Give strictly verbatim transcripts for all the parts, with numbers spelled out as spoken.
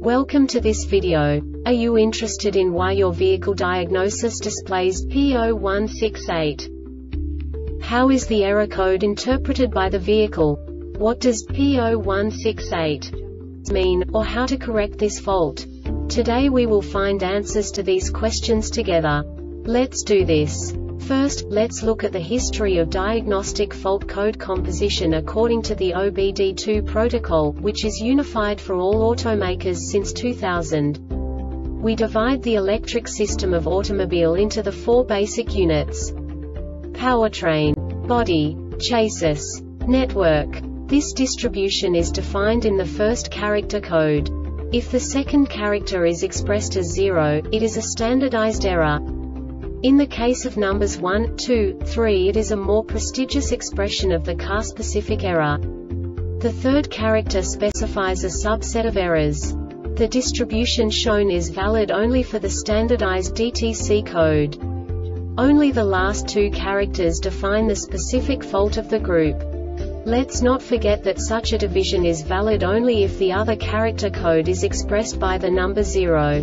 Welcome to this video. Are you interested in why your vehicle diagnosis displays P zero one six eight? How is the error code interpreted by the vehicle? What does P zero one six eight mean, or how to correct this fault? Today we will find answers to these questions together. Let's do this. First, let's look at the history of diagnostic fault code composition according to the O B D two protocol, which is unified for all automakers since two thousand. We divide the electric system of automobile into the four basic units: powertrain, body, chassis, network. This distribution is defined in the first character code. If the second character is expressed as zero, it is a standardized error. In the case of numbers one, two, three, it is a more prestigious expression of the car-specific error. The third character specifies a subset of errors. The distribution shown is valid only for the standardized D T C code. Only the last two characters define the specific fault of the group. Let's not forget that such a division is valid only if the other character code is expressed by the number zero.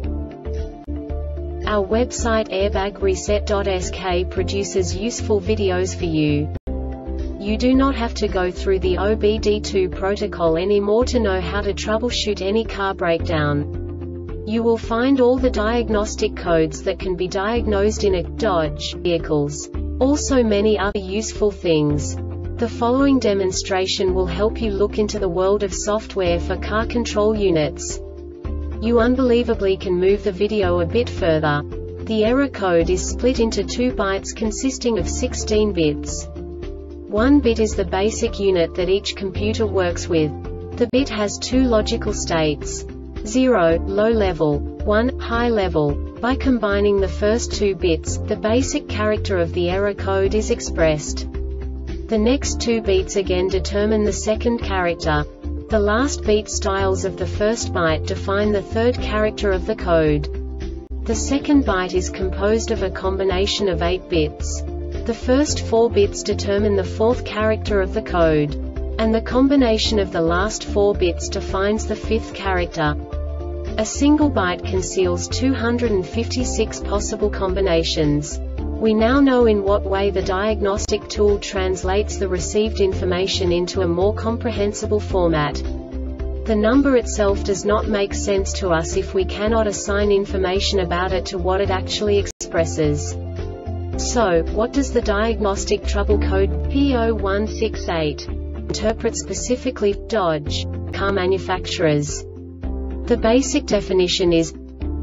Our website airbag reset dot S K produces useful videos for you. You do not have to go through the O B D two protocol anymore to know how to troubleshoot any car breakdown. You will find all the diagnostic codes that can be diagnosed in a Dodge vehicles. Also many other useful things. The following demonstration will help you look into the world of software for car control units. You unbelievably can move the video a bit further. The error code is split into two bytes consisting of sixteen bits. One bit is the basic unit that each computer works with. The bit has two logical states: zero, low level, one, high level. By combining the first two bits, the basic character of the error code is expressed. The next two beats again determine the second character. The last beat styles of the first byte define the third character of the code. The second byte is composed of a combination of eight bits. The first four bits determine the fourth character of the code. And the combination of the last four bits defines the fifth character. A single byte conceals two hundred fifty-six possible combinations. We now know in what way the diagnostic tool translates the received information into a more comprehensible format. The number itself does not make sense to us if we cannot assign information about it to what it actually expresses. So, what does the diagnostic trouble code P zero one six eight interpret specifically for Dodge car manufacturers? The basic definition is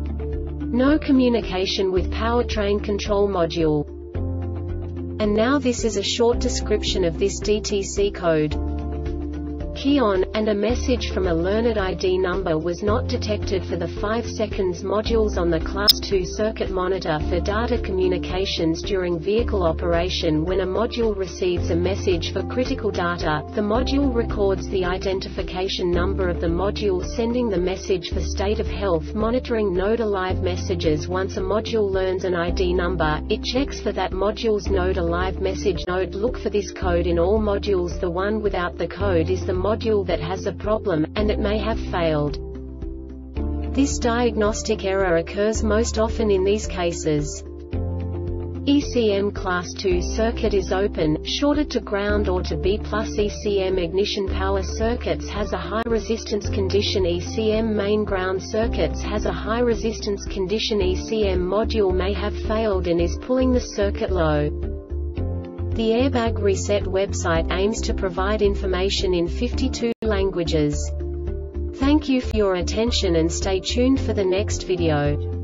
no communication with powertrain control module. And now this is a short description of this D T C code. Key on, and a message from a learned I D number was not detected for the five seconds modules on the class two circuit monitor for data communications during vehicle operation. When a module receives a message for critical data, the module records the identification number of the module sending the message for state of health monitoring node alive messages. Once a module learns an I D number, it checks for that module's node alive message node. Look for this code in all modules. The one without the code is the module that has a problem, and it may have failed. This diagnostic error occurs most often in these cases: E C M class two circuit is open, shorted to ground or to B plus. E C M ignition power circuits has a high resistance condition. E C M main ground circuits has a high resistance condition. E C M module may have failed and is pulling the circuit low. The Airbag Reset website aims to provide information in fifty-two languages. Thank you for your attention and stay tuned for the next video.